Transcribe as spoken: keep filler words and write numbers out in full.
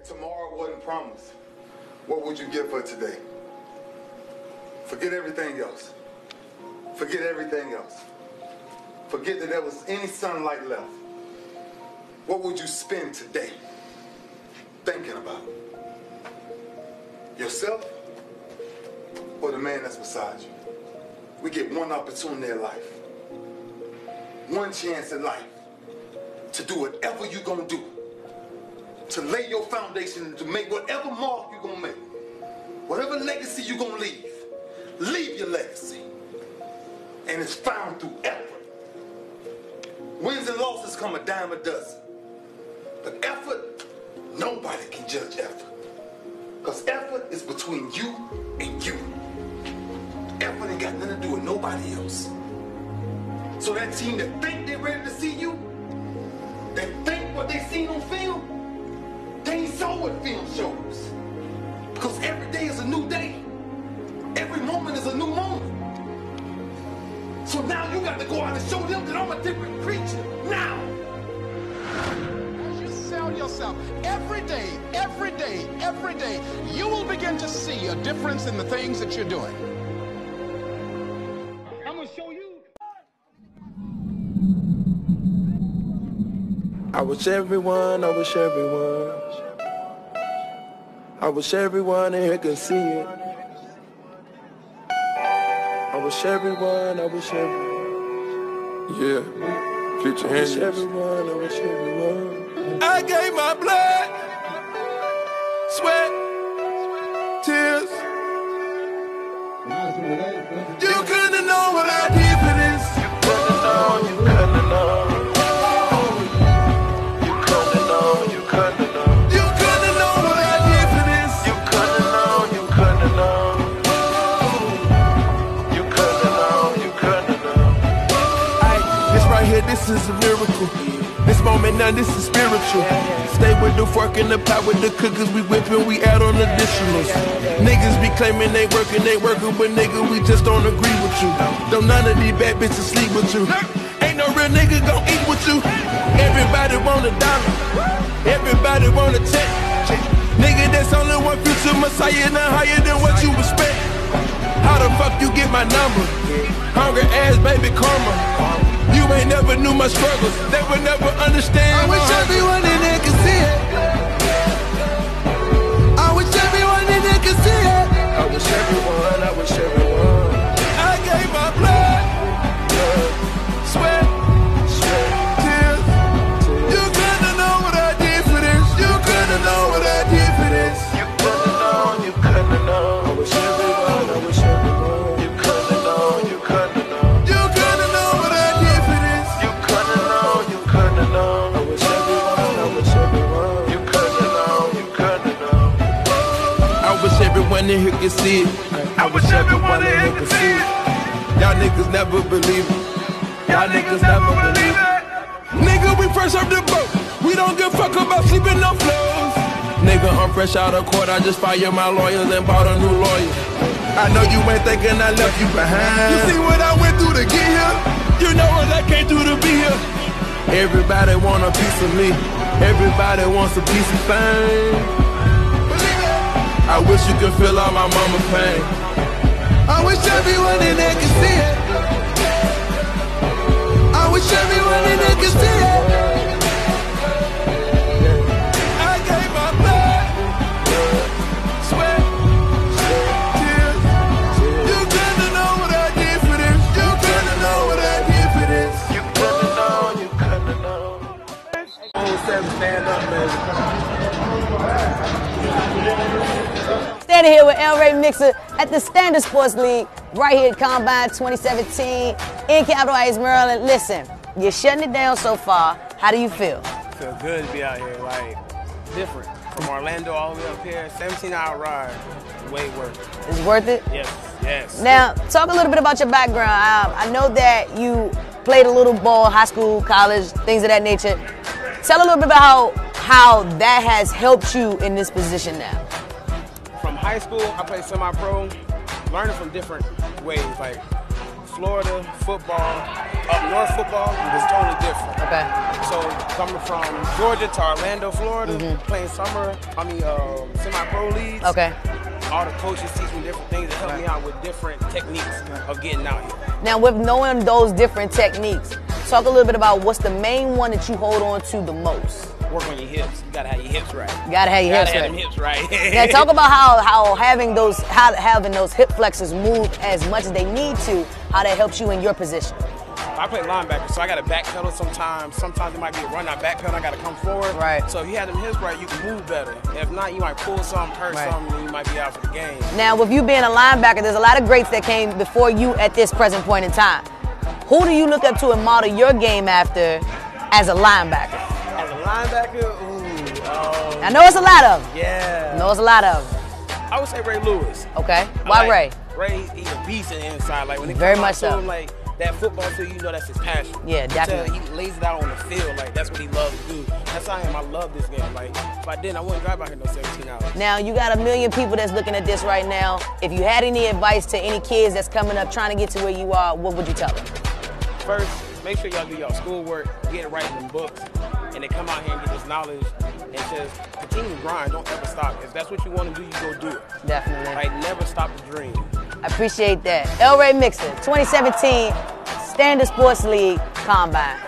tomorrow wasn't promised, what would you give for today? Forget everything else. Forget everything else. Forget that there was any sunlight left. What would you spend today thinking about? Yourself or the man that's beside you? We get one opportunity in life, one chance in life to do whatever you're gonna do, to lay your foundation, to make whatever mark you're gonna make, whatever legacy you're gonna leave, leave your legacy. And it's found through effort. Wins and losses come a dime a dozen. But effort, nobody can judge effort. Because effort is between you and you. Effort ain't got nothing to do with nobody else. So that team that think they're ready to see you, that think what they seen on film, they ain't saw what film shows. Because every day is a new day. Every moment is a new moment. So now you got to go out and show them that I'm a different creature. Now! As you sell yourself every day, every day, every day, you will begin to see a difference in the things that you're doing. I'm going to show you. I wish everyone, I wish everyone, I wish everyone in here could see it. I wish everyone, I wish everyone. Yeah, get your hands. I wish everyone, I wish everyone. I gave my blood, sweat, tears. You couldn't know what I did for this. You couldn't know, you couldn't know. You couldn't know, you couldn't know. You couldn't know what I did for this. You couldn't know, you couldn't know. Right here, this is a miracle. This moment now, this is spiritual. Stay with the fork and the pot with the cookers. We whipping, we add on additionals. Niggas be claiming they working, they working, but nigga, we just don't agree with you. Don't none of these bad bitches sleep with you. Ain't no real nigga gon' eat with you. Everybody want a dollar. Everybody want a check. Nigga, that's only one future messiah, not higher than what you expect. How the fuck you get my number? Hungry ass baby karma. You ain't never knew my struggles. They would never understand. I wish everyone in there could see it. I wish everyone in there could see it. I wish everyone, I wish everyone. I gave my blood, blood, sweat, sweat, tears. You couldn't know what I did for this. You couldn't know what I did for this. You couldn't know, you couldn't know. I wish everyone, I wish everyone. You couldn't know, you couldn't know. You couldn't know what I did for this. You couldn't know, you couldn't know. I wish everyone, I wish everyone. You couldn't know, you couldn't know. I wish everyone in here could see it. I wish everyone in here could see it. Y'all niggas never believe it. Y'all niggas never believe it. Nigga, we first heard the boat. We don't give a fuck about sleeping on floors. Nigga, I'm fresh out of court. I just fired my lawyers and bought a new lawyer. I know you ain't thinking I left you behind. You see what I went through to get here? You know what I came through to be here. Everybody want a piece of me. Everybody wants a piece of fame. I wish you could feel all my mama pain. I wish everyone in there could see it. I wish everyone in there could see it. Stand up, baby. Standing here with El Ray Mixer at the Standard Sports League, right here at Combine twenty seventeen in Capitol Heights, Maryland. Listen, you're shutting it down so far. How do you feel? Feel good to be out here, like, different. From Orlando all the way up here, seventeen hour ride, way worth it. It's worth it? Yes, yes. Now, talk a little bit about your background. Um, I know that you played a little ball, high school, college, things of that nature. Tell a little bit about how, how that has helped you in this position now. From high school, I played semi-pro, learning from different ways, like Florida football, up north football is totally different. Okay. So coming from Georgia to Orlando, Florida, Mm-hmm. playing summer, I mean uh, semi-pro leagues. Okay. All the coaches teach me different things that help me out with different techniques of getting out here. Now, with knowing those different techniques, talk a little bit about what's the main one that you hold on to the most. Work on your hips. You gotta have your hips right. You gotta have your you hips gotta right. have them hips right. Now, talk about how how having those how having those hip flexors move as much as they need to, how that helps you in your position. I play linebacker, so I got to backpedal sometimes. Sometimes it might be a run, I backpedal, I got to come forward. Right. So if you have them hips right, you can move better. If not, you might pull something, hurt Right. something, and you might be out for the game. Now, with you being a linebacker, there's a lot of greats that came before you at this present point in time. Who do you look up to and model your game after as a linebacker? As a linebacker, ooh, um, I know it's a lot of them. yeah. I know it's a lot of them. I would say Ray Lewis. Okay. I Why like Ray? Ray, he's a beast in the inside. Like when it Very comes much out to so. him, like that football field, you know that's his passion. Yeah, You tell definitely. He lays it out on the field. Like that's what he loves to do. That's how I am. I love this game. Like if I didn't, I wouldn't drive out here no seventeen hours. Now, you got a million people that's looking at this right now. If you had any advice to any kids that's coming up trying to get to where you are, what would you tell them? First, make sure y'all do y'all schoolwork, get it right in them books, and then come out here and get this knowledge and just continue to grind. Don't ever stop. If that's what you want to do, you go do it. Definitely. Like never stop the dream. I appreciate that. El Ray Mixer, twenty seventeen Standard Sports League Combine.